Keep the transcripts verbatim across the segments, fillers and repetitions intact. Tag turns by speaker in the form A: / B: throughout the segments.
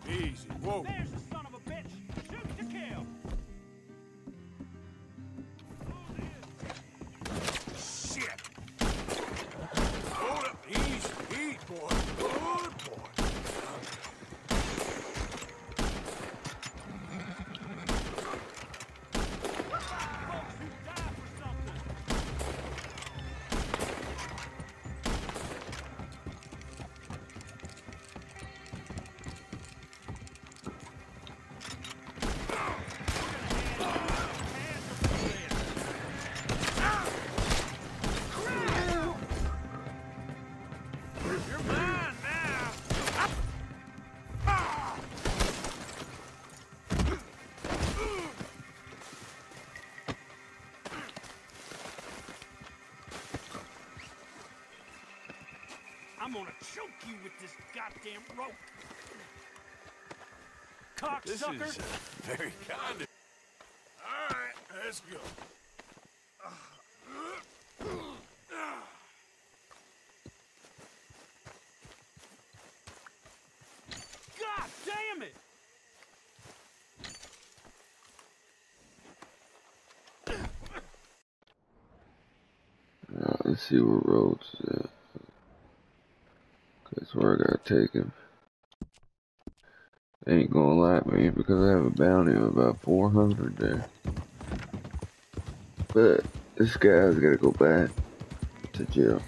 A: Easy. Whoa.
B: There's the son of a bitch. Shoot to kill.
A: Shit. Hold up. Easy. Easy, boy. Good boy.
B: I'm gonna choke you with this goddamn rope.
A: This
B: Cocksucker.
A: is uh, very kind of... All right, let's go.
B: God damn it!
C: Uh, let's see where Rhodes is at. That's where I gotta take him. Ain't gonna lie, man, because I have a bounty of about four hundred there. But this guy's gotta go back to jail.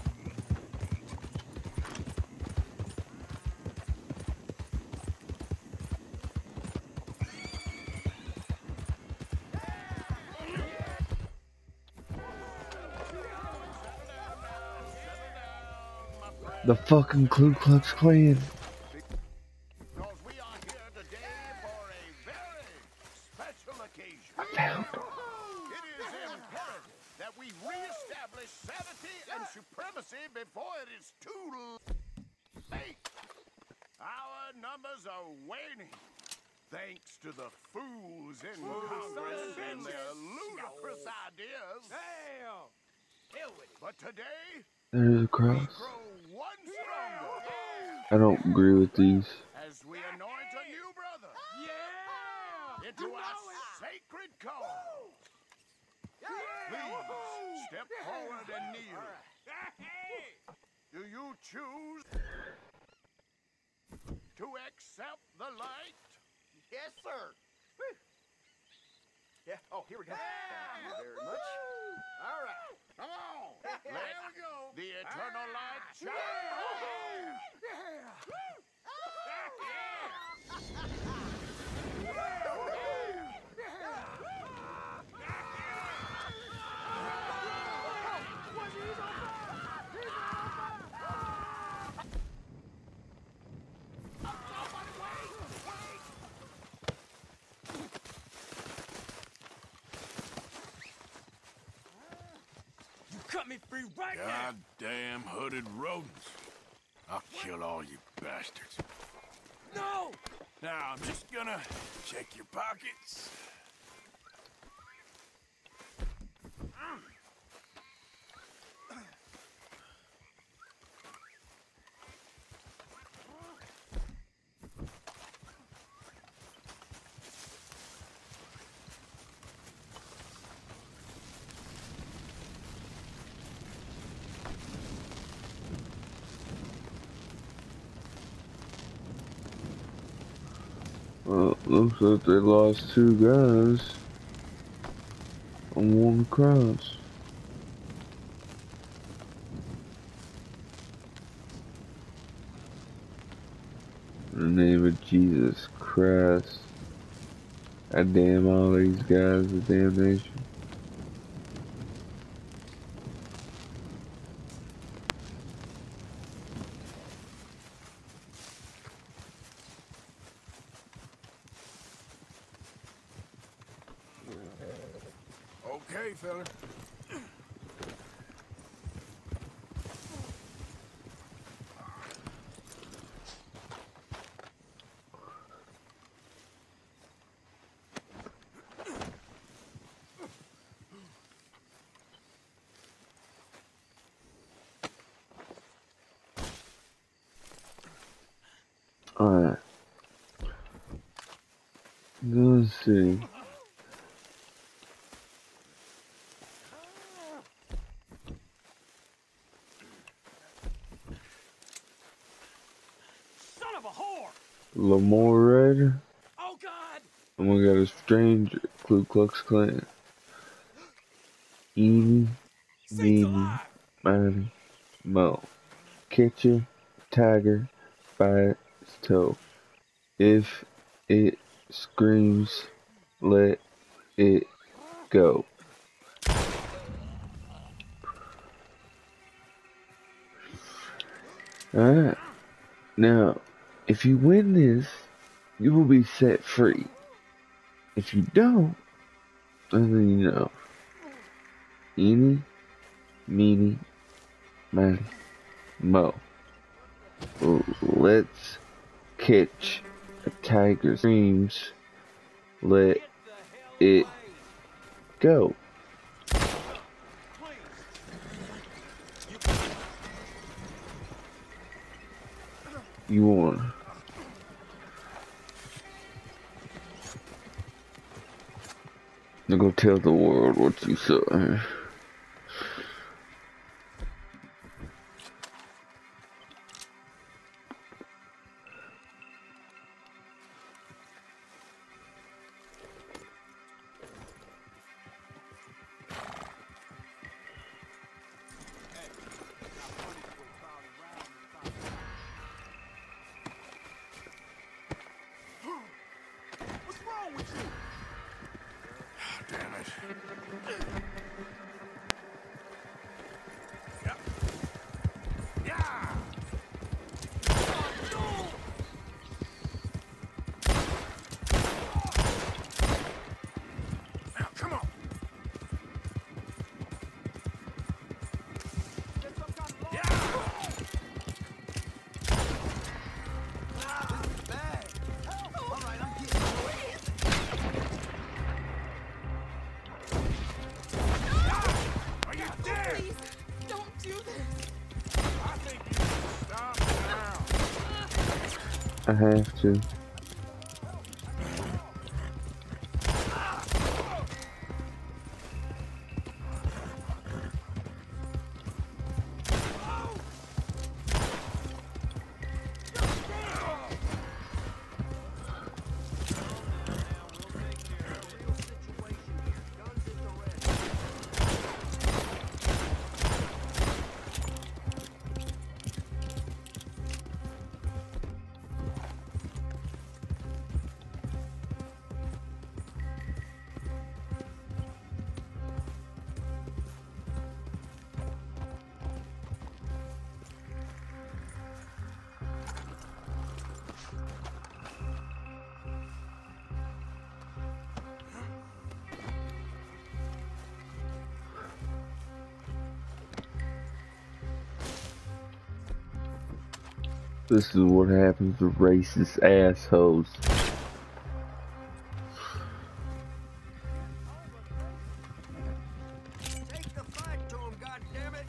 C: The fucking Ku Klux Klan.
D: Because we are here today for a very special occasion.
C: I found him.
D: It is imperative that we reestablish sanity and supremacy before it is too late. Our numbers are waning, thanks to the fools in Congress and their ludicrous ideas.
B: Hell! Hell with it.
D: But today,
C: There's a
D: we
C: cross.
D: grow one stronger
C: I don't agree with these.
D: as we anoint a new brother
B: Yeah!
D: into our sacred cause. Please step forward and kneel. Do you choose to accept the light?
E: Yes, sir. Yeah. Oh, here we go. Thank you very much. All right.
D: Come on. There we go. The eternal light shine.
B: You cut me free right now!
A: Goddamn hooded rodents. I'll kill all you bastards.
B: No!
A: Now, I'm just gonna check your pockets.
C: Well, looks like they lost two guys on one cross. In the name of Jesus Christ, I damn all these guys to damnation.
A: Okay, fella.
C: Alright, see.
B: Son of a whore!
C: A little more red.
B: Oh God!
C: And we got a stranger. Ku Klux Klan. Eeny,
B: Saints
C: meeny,
B: alive!
C: miny, mo. Catch a tiger by its toe. If it screams, let it go. Alright. Now, if you win this, you will be set free. If you don't, then you know. Eeny, meeny, miny, mo. Let's catch a tiger screams. Let it go. You won. Now go tell the world what you saw.
D: What's wrong with you?
A: Damn it.
D: Yep. Yeah.
A: Now, come on.
D: Get some kind of law.
E: This is bad. All right, I'm getting away.
A: Are you dead?
F: Please, don't do this.
D: I think you should stop now.
C: I have to. This is what happens to racist assholes.
E: Take the fight to him, goddammit.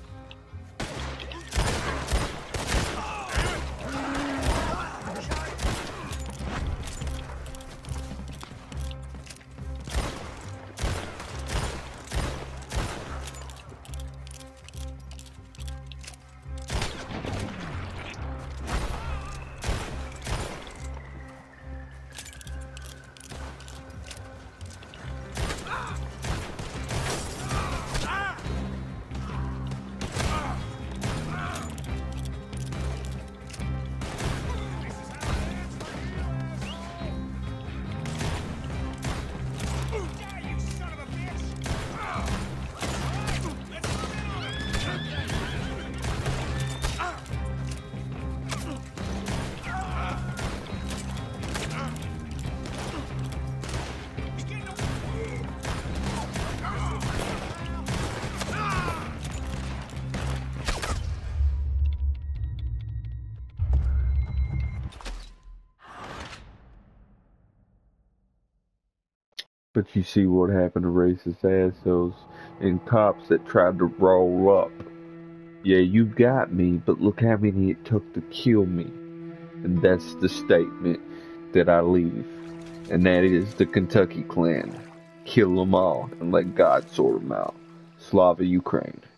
C: But you see what happened to racist assholes and cops that tried to roll up. Yeah, you got me, but look how many it took to kill me. And that's the statement that I leave. and that is the Kentucky clan. Kill them all and let God sort them out. Slava Ukraine.